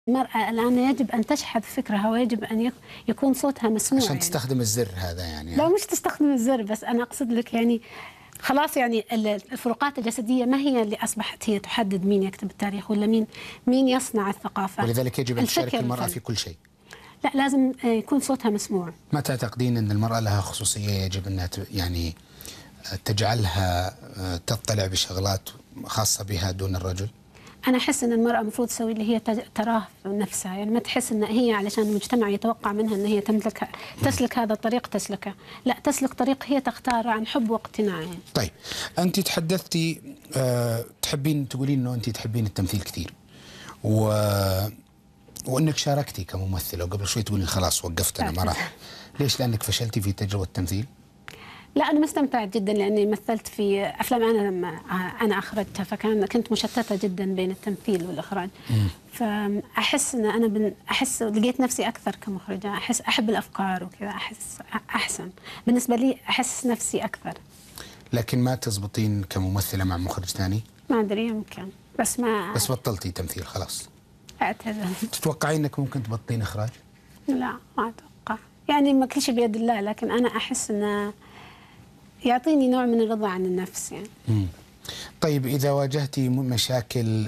المرأة الآن يجب أن تشحذ فكرها ويجب أن يكون صوتها مسموع. عشان تستخدم الزر هذا يعني. لا مش تستخدم الزر، بس أنا أقصد لك يعني خلاص يعني الفروقات الجسدية ما هي اللي أصبحت هي تحدد مين يكتب التاريخ ولا مين يصنع الثقافة. ولذلك يجب أن تشارك المرأة في كل شيء. لا لازم يكون صوتها مسموع. ما تعتقدين أن المرأة لها خصوصية يجب أنها يعني تجعلها تطلع بشغلات خاصة بها دون الرجل؟ أنا أحس أن المرأة المفروض تسوي اللي هي تراه في نفسها، يعني ما تحس أن هي علشان المجتمع يتوقع منها أن هي تسلك هذا الطريق تسلكه، لا تسلك طريق هي تختاره عن حب واقتناع يعني. طيب أنت تحدثتي تحبين تقولين أنه أنت تحبين التمثيل كثير وأنك شاركتي كممثلة، وقبل شوي تقولين خلاص وقفت أنا ما راح. ليش؟ لأنك فشلتي في تجربة التمثيل؟ لا أنا ما استمتعت جدا لأني مثلت في أفلام أنا أخرجتها، كنت مشتتة جدا بين التمثيل والإخراج. فأحس أن أنا لقيت نفسي أكثر كمخرجة، أحب الأفكار وكذا، أحس أحسن بالنسبة لي، أحس نفسي أكثر. لكن ما تزبطين كممثلة مع مخرج ثاني؟ ما أدري، يمكن بس بطلتي تمثيل خلاص؟ أعتذر. تتوقعين أنك ممكن تبطلين إخراج؟ لا ما أتوقع، يعني ما كل شيء بيد الله، لكن أنا أحس أنه يعطيني نوع من الرضا عن النفس يعني. طيب إذا واجهتي مشاكل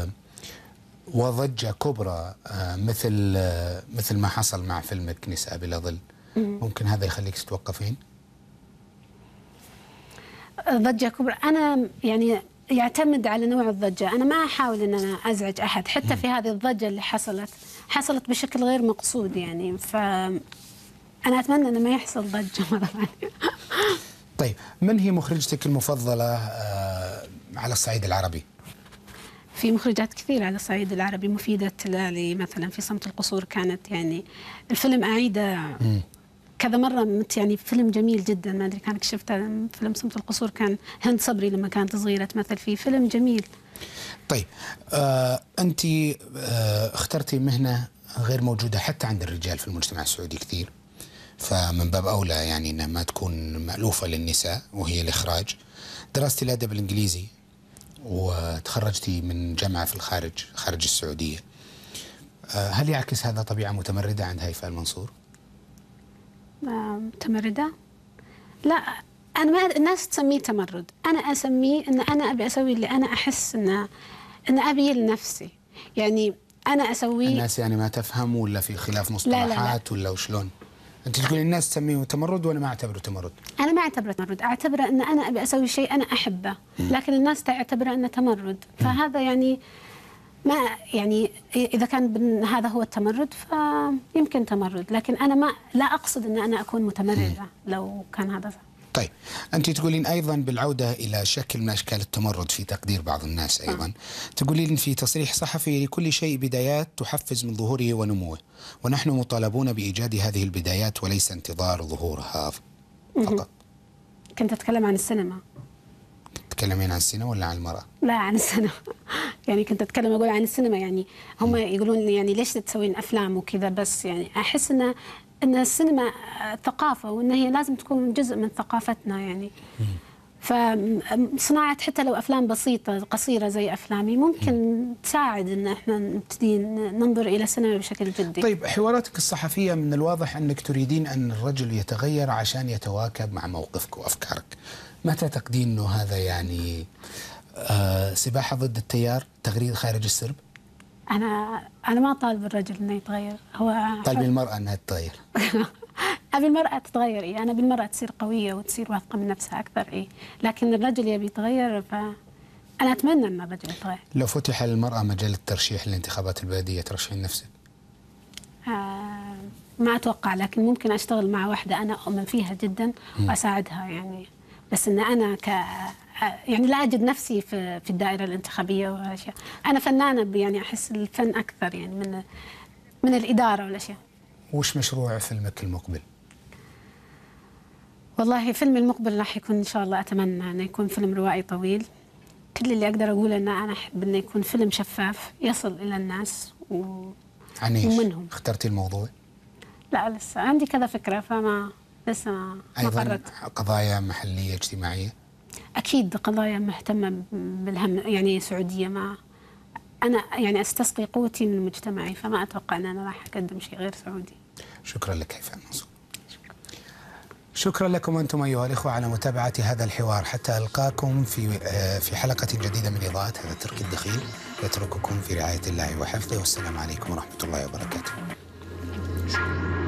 وضجة كبرى مثل ما حصل مع فيلمك نساء بلا ظل، ممكن هذا يخليك تتوقفين؟ ضجة كبرى أنا يعني يعتمد على نوع الضجة، أنا ما أحاول أن أنا أزعج أحد، حتى في هذه الضجة اللي حصلت بشكل غير مقصود يعني، فأنا أتمنى أن ما يحصل ضجة مرة ثانية. طيب من هي مخرجتك المفضلة على الصعيد العربي؟ في مخرجات كثير على الصعيد العربي، مفيدة التلالي مثلا في صمت القصور، كانت يعني الفيلم أعيده كذا مرة، يعني فيلم جميل جدا، ما أدري كانك شفته فيلم صمت القصور، كان هند صبري لما كانت صغيرة تمثل فيه، فيلم جميل. طيب أنت اخترتي مهنة غير موجودة حتى عند الرجال في المجتمع السعودي كثير، فمن باب أولى يعني أنها ما تكون مألوفة للنساء، وهي الإخراج. درستي الأدب الإنجليزي وتخرجتي من جامعة في خارج السعودية. هل يعكس هذا طبيعة متمردة عند هيفاء المنصور؟ متمردة؟ لا، أنا ما الناس تسميه تمرد، أنا أسميه أن أنا أبي أسوي اللي أنا أحس أن أبي لنفسي، يعني أنا أسوي. الناس يعني ما تفهم ولا في خلاف مصطلحات؟ ولا وشلون؟ أنت تقول الناس تسميه تمرد وأنا ما أعتبره تمرد؟ أنا ما أعتبره تمرد، أعتبره أن أنا أبي أسوي شيء أنا أحبه، لكن الناس تعتبره أنه تمرد، فهذا يعني ما يعني إذا كان هذا هو التمرد فيمكن تمرد، لكن أنا لا أقصد أن أنا أكون متمردة لو كان هذا. طيب أنت تقولين أيضا بالعودة إلى شكل من أشكال التمرد في تقدير بعض الناس أيضا، تقولين في تصريح صحفي: لكل شيء بدايات تحفز من ظهوره ونموه، ونحن مطالبون بإيجاد هذه البدايات وليس انتظار ظهورها فقط. كنت أتكلم عن السينما. تتكلمين عن السينما ولا عن المرأة؟ لا عن السينما. يعني كنت أقول عن السينما، يعني هم يقولون يعني ليش تسوين أفلام وكذا، بس يعني أحس أن السينما ثقافة، وأن هي لازم تكون جزء من ثقافتنا يعني. فصناعة حتى لو أفلام بسيطة قصيرة زي أفلامي ممكن تساعد أن احنا نبتدي ننظر إلى السينما بشكل جدي. طيب حواراتك الصحفية من الواضح أنك تريدين أن الرجل يتغير عشان يتواكب مع موقفك وأفكارك، ما تعتقدين أنه هذا يعني سباحة ضد التيار، تغريد خارج السرب؟ أنا ما طالب الرجل أنه يتغير، هو طالب المرأة أنها تتغير. أبي المرأة تتغير، أنا أبي المرأة تصير قوية وتصير واثقة من نفسها أكثر، لكن الرجل يبي يتغير، فأنا أتمنى أن الرجل يتغير. لو فتح للمرأة مجال الترشيح للانتخابات البلدية ترشحين نفسك؟ ما أتوقع، لكن ممكن أشتغل مع واحدة أنا أؤمن فيها جدا وأساعدها يعني، بس أن أنا يعني لا أجد نفسي في الدائرة الانتخابية وأشياء. أنا فنانة، يعني أحس الفن أكثر يعني من الإدارة والأشياء. وش مشروع فيلمك المقبل؟ والله فيلم المقبل راح يكون إن شاء الله، أتمنى أنه يكون فيلم روائي طويل. كل اللي أقدر أقوله أن أنا أحب أنه يكون فيلم شفاف يصل إلى الناس عن إيش؟ ومنهم. اخترتي الموضوع؟ لا لسه عندي كذا فكرة، لسه ما قررت. قضايا محلية اجتماعية؟ أكيد قضايا مهتمة بالهم، يعني سعودية، ما انا يعني استسقي قوتي من مجتمعي، فما اتوقع ان انا راح اقدم شيء غير سعودي. شكرا لك هيفاء نصر. شكرا لكم أنتم أيها الإخوة على متابعة هذا الحوار. حتى ألقاكم في حلقة جديدة من إضاءة هذا الترك الدخيل. يترككم في رعاية الله وحفظه، والسلام عليكم ورحمة الله وبركاته.